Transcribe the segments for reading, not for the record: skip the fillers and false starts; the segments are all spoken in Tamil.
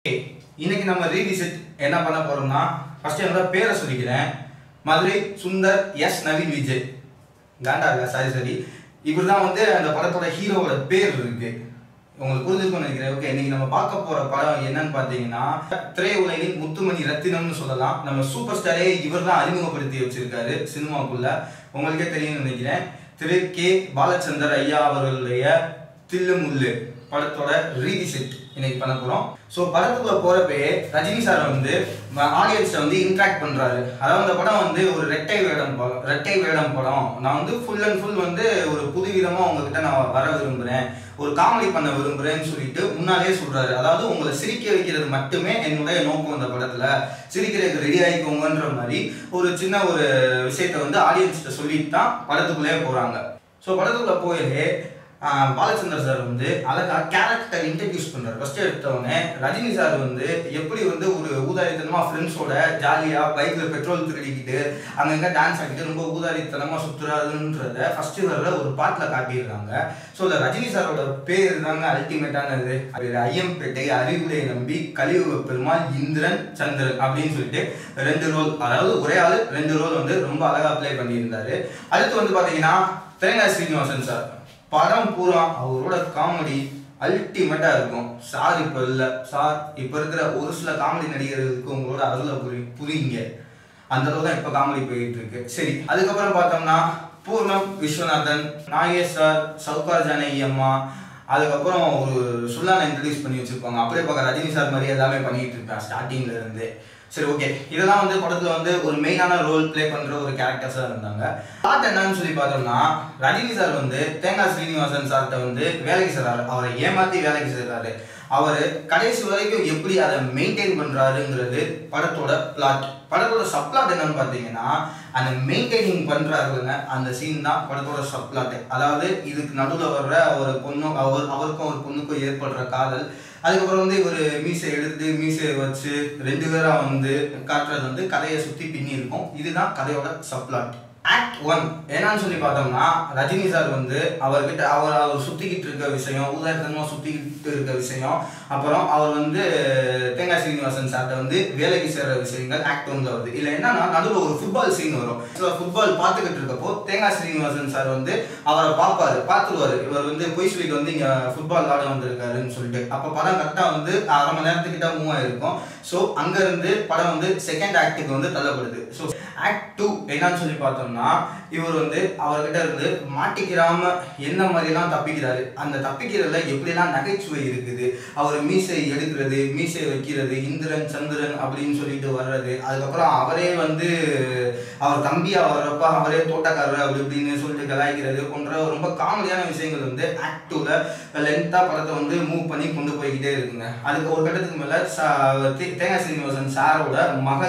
இன்னைக்கு நம்ம ரீவிசிட் என்ன பண்ண போறோம்னா ஃபர்ஸ்ட் என்னோட பேரை சொல்லிக்கிறேன். மதுரை சுந்தர் எஸ் நவீன் விஜய். காண்டா இருக்கா? சரி இவர் தான் வந்து அந்த படத்தோட ஹீரோவோட பேர் இருக்கு. உங்களுக்கு புரிஞ்சுக்கணும்னு நினைக்கிறேன். ஓகே, இன்னைக்கு நம்ம பார்க்க போற படம் என்னன்னு பாத்தீங்கன்னா திரையுலகின் முத்துமணி ரத்தினம்னு சொல்லலாம். நம்ம சூப்பர் ஸ்டாரே இவர் தான் அறிமுகப்படுத்தி வச்சிருக்காரு சினிமாக்குள்ள. உங்களுக்கே தெரியும்னு நினைக்கிறேன். திரு கே பாலச்சந்தர் ஐயா அவர்களுடைய தில்லுமுல்லு படத்தோட ரீவிசிட் இன்னைக்கு பண்ண போறோம். ஸோ படத்துக்குள்ள போறப்பே ரஜினி சார் வந்து ஆடியன்ஸை வந்து இன்ட்ராக்ட் பண்றாரு. அதாவது அந்த படம் வந்து ஒரு ரெட்டை வேடம் படம். நான் வந்து ஃபுல் அண்ட் ஃபுல் வந்து ஒரு புது விதமா உங்ககிட்ட நான் வர விரும்புறேன், ஒரு காமெடி பண்ண விரும்புறேன்னு சொல்லிட்டு முன்னாலே சொல்றாரு. அதாவது உங்களை சிரிக்க வைக்கிறது மட்டுமே என்னுடைய நோக்கம். அந்த படத்துல சிரிக்கிறதுக்கு ரெடி ஆகிக்கோங்கன்ற மாதிரி ஒரு சின்ன ஒரு விஷயத்த வந்து ஆடியன்ஸ்கிட்ட சொல்லிட்டு தான் படத்துக்குள்ளே போறாங்க. ஸோ படத்துக்குள்ள போயிலே பாலச்சந்தர் சார் வந்து அழகா கேரக்டர் இன்ட்ரடியூஸ் பண்றாரு. ஃபர்ஸ்ட் எடுத்தவொடனே ரஜினி சார் வந்து எப்படி வந்து ஒரு ஊதாரித்தனமா ஃப்ரெண்ட்ஸோட ஜாலியா பைக்ல பெட்ரோல் திருடிக்கிட்டு அங்கங்க டான்ஸ் ஆகிட்டு ரொம்ப ஊதாரித்தனமா சுத்துறாருன்றத ஃபர்ஸ்ட் வர்ற ஒரு பாட்டுல காட்டிடுறாங்க. ஸோ இந்த ரஜினி சாரோட பேர் தாங்க அல்டிமேட்டானது. ஐயம்பேட்டை, அறிவுரை நம்பி, கலியுக பெருமாள், இந்திரன், சந்திரன் அப்படின்னு சொல்லிட்டு 2 ரோல், அதாவது ஒரே ஆளு 2 ரோல் வந்து ரொம்ப அழகா அப்ளை பண்ணியிருந்தாரு. அடுத்து வந்து பாத்தீங்கன்னா தேங்காய் ஸ்ரீனிவாசன் சார். படம் பூரா அவரோட காமெடி அல்டிமேட்டா இருக்கும். சார் இப்ப இல்ல, சார் இப்ப இருக்கிற ஒரு சில காமெடி நடிகர்களுக்கு உங்களோட அருளை புரியுங்க. அந்த அளவு தான் இப்ப காமெடி போயிட்டு இருக்கு. சரி, அதுக்கப்புறம் பார்த்தோம்னா பூர்ணம் விஸ்வநாதன், நாகேஷ் சார், சவுகார் ஜானகி அம்மா, அதுக்கப்புறம் ஒரு சுல்லானை இன்ட்ரடியூஸ் பண்ணி வச்சிருப்பாங்க. அப்படியே பார்க்க ரஜினி சார் மாதிரி எல்லாமே பண்ணிட்டு இருப்பேன் ஸ்டார்டிங்ல இருந்து. சரி, ஓகே, இதெல்லாம் வந்து படத்துல வந்து ஒரு மெயினான ரோல் பிளே பண்ற ஒரு கேரக்டர்ஸா இருந்தாங்க. பாட்டு என்னன்னு சொல்லி பார்த்தோம்னா ரஜினி சார் வந்து தேங்காய் ஸ்ரீனிவாசன் சார்கிட்ட வந்து வேலைக்கு சேர்றாரு. அவரை ஏமாத்தி வேலைக்கு சேர்றாரு. அவரு கடைசி வரைக்கும் எப்படி அதை மெயின்டைன் பண்றாருங்கிறது படத்தோட பிளாட். படத்தோட சப்ளாட் என்னன்னு பாத்தீங்கன்னா அந்த மெயின்டைனிங் பண்றாருங்க அந்த சீன் தான் படத்தோட சப்ளாட். அதாவது இதுக்கு நடுவில் வர்ற ஒரு பொண்ணு, அவருக்கும் ஒரு பொண்ணுக்கும் ஏற்படுற காதல், அதுக்கப்புறம் வந்து ஒரு மீசை எடுத்து மீசையை வச்சு 2 பேரா வந்து காட்டுறது வந்து கதையை சுத்தி பின்னி இருக்கும். இதுதான் கதையோட சப்ளாட். ஆக்ட் 1 என்னன்னு சொல்லி பார்த்தோம்னா ரஜினி சார் வந்து அவர்கிட்ட அவர் சுத்திக்கிட்டு இருக்க விஷயம், ஊதாரித்தனமா சுத்திக்கிட்டு இருக்க விஷயம், அப்புறம் அவர் வந்து தேங்காய் ஸ்ரீனிவாசன் சார்ட்ட வந்து வேலைக்கு சேர்ற விஷயங்கள் ஆக்ட் 1ல வருது. இல்லை என்னன்னா நடுவில் ஒரு ஃபுட்பால் சீன் வரும். ஃபுட்பால் பார்த்துக்கிட்டு இருக்கப்போ தேங்காய் ஸ்ரீனிவாசன் சார் வந்து அவரை பார்த்துருவாரு. இவர் வந்து பொய் சொல்லிட்டு வந்து இங்க ஃபுட்பால் ஆட வந்திருக்காருன்னு சொல்லிட்டு. அப்போ படம் கரெக்டாக வந்து 1/2 மணி நேரத்துக்கிட்ட மூவ் ஆயிருக்கும். ஸோ அங்க இருந்து படம் வந்து செகண்ட் ஆக்டுக்கு வந்து தள்ளப்படுது. ஸோ ஆக்ட் 2 என்னன்னு சொல்லி பார்த்தோம்னா இவர் வந்து அவர்கிட்ட இருந்து மாட்டிக்கிறாம என்ன மாதிரிலாம் தப்பிக்கிறாரு. அந்த தப்பிக்கிறதுல எப்படிலாம் நகைச்சுவை இருக்குது. அவர் மீசை எடுக்கிறது, மீசை வைக்கிறது, இந்திரன் சந்திரன் அப்படின்னு சொல்லிட்டு வர்றது, அதுக்கப்புறம் அவரே வந்து அவர் தம்பியா வர்றப்ப அவரே தோட்டக்காரர் அப்படி இப்படின்னு சொல்லிட்டு கலாய்க்கிறது போன்ற ரொம்ப காமெடியான விஷயங்கள் வந்து ஆக்ட் 2ல லென்த்தா படத்தை வந்து மூவ் பண்ணி கொண்டு போய்கிட்டே இருக்குங்க. அதுக்கு ஒரு கட்டத்துக்கு மேல தேங்காய் ஸ்ரீனிவாசன் சாரோட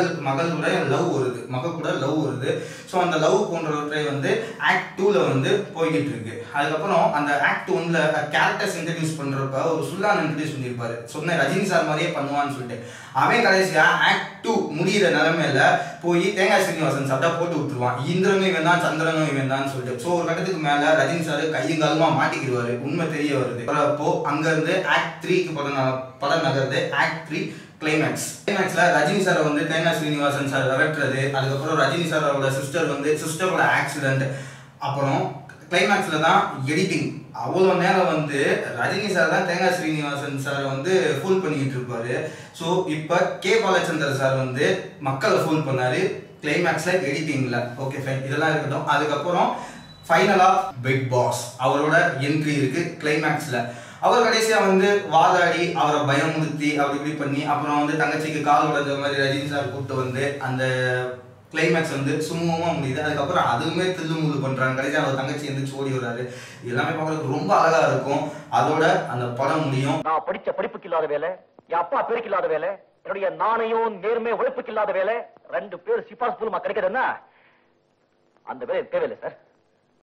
மகளோட லவ் வருது, கூட லவ் வருது. ஸோ அந்த லவ் போன்றவற்றை வந்து ஆக்ட் 2ல வந்து போய்கிட்டு இருக்கு. அதுக்கப்புறம் அந்த ஆக்ட் 1ல கேரக்டர்ஸ் இன்ட்ரடியூஸ் பண்றப்ப ஒரு சுல்லான் இன்ட்ரடியூஸ் பண்ணியிருப்பாரு. சொன்ன ரஜினி சார் மாதிரியே பண்ணுவான்னு சொல்லிட்டு அவன் கடைசியா ஆக்ட் 2 முடிகிற நிலைமையில போய் தேங்காய் ஸ்ரீனிவாசன் சார்ட்ட போட்டு விட்டுருவான். இந்திரனும் இவன் தான், சந்திரனும் இவன் தான் சொல்லிட்டு. ஸோ ஒரு கட்டத்துக்கு மேல ரஜினி சார் கையும் காலமா மாட்டிக்கிடுவாரு. உண்மை தெரிய வருது. அப்போ அங்க இருந்து ஆக்ட் 3க்கு படம் நகருது. ஆக்ட் 3 கிளைமேக்ஸ்ல ரஜினி சாரை வந்து தேங்காய் ஸ்ரீனிவாசன் சார் விரட்டுறது, அதுக்கப்புறம் ரஜினி சாரோட சிஸ்டரோட ஆக்சிடென்ட், அப்புறம் கிளைமேக்ஸ்ல தான் எடிட்டிங். அவ்வளோ நேரம் வந்து ரஜினி சார் தான் தேங்காய் ஸ்ரீனிவாசன் சாரை வந்து ஃபூல் பண்ணிக்கிட்டு இருப்பாரு. ஸோ இப்போ கே பாலச்சந்தர் சார் வந்து மக்களை ஃபூல் பண்ணாரு கிளைமேக்ஸ்ல எடிட்டிங்ல. ஓகே ஃபைன், இதெல்லாம் இருக்கட்டும். அதுக்கப்புறம் ஃபைனலா பிக் பாஸ் அவரோட என்ட்ரி இருக்கு கிளைமேக்ஸ்ல. அவர் கடைசியா வந்து வாதாடி அவரை பயமுறுத்தி அப்படி இப்படி பண்ணி அப்புறம் வந்து தங்கச்சிக்கு கால் உடைஞ்ச மாதிரி ரஜினி சார் கூப்பிட்டு வந்து அந்த கிளைமேக்ஸ் வந்து சுமூகமா முடியுது. அதுக்கப்புறம் அதுவுமே தில்லுமுள்ளு பண்றாங்க. கடைசியா அவர் தங்கச்சி எந்திரிச்சு ஓடி வர்றாரு. எல்லாமே பார்க்கறதுக்கு ரொம்ப அழகா இருக்கும். அதோட அந்த படம் முடியும். நான் படிச்ச படிப்புக்கு இல்லாத வேலை, என் அப்பா பேருக்கு இல்லாத வேலை, என்னுடைய நாணயம் நேர்மை உழைப்புக்கு இல்லாத வேலை, 2 பேர் சிபாஸ் மூலமா கிடைக்கிறதுன்னா அந்த வேலை தேவையில்லை சார்.